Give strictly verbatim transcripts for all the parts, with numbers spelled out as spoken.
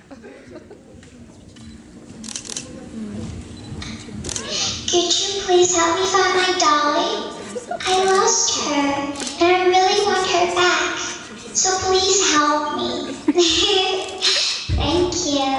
Could you please help me find my dolly? I lost her, and I really want her back. So please help me. Thank you.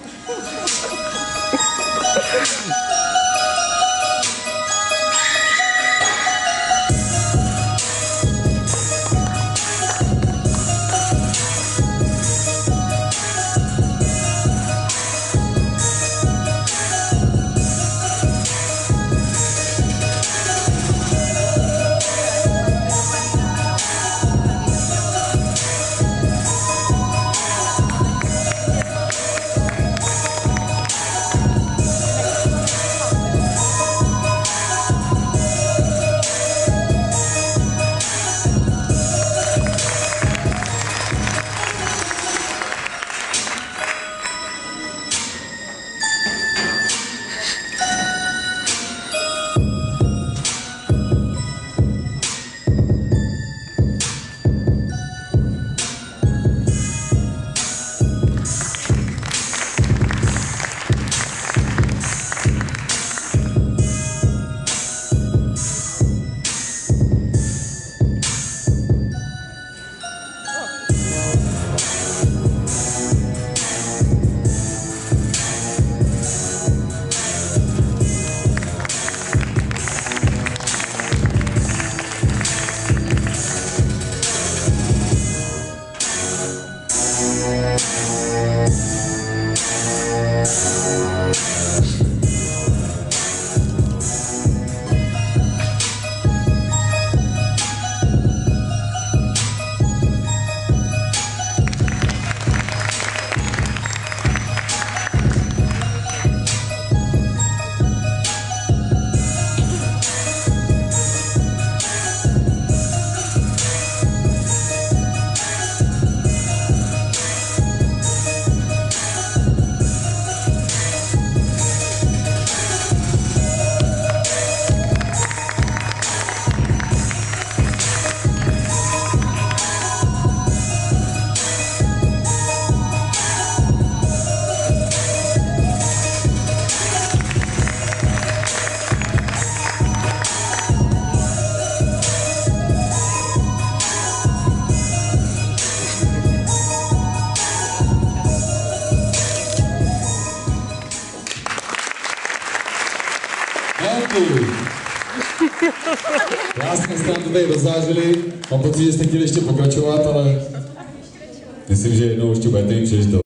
Neonky. Krásně jste nám to tady rozzářili. Mám pocit, že jste chtěli ještě pokračovat, ale myslím, že jednou ještě budete mít příležitost.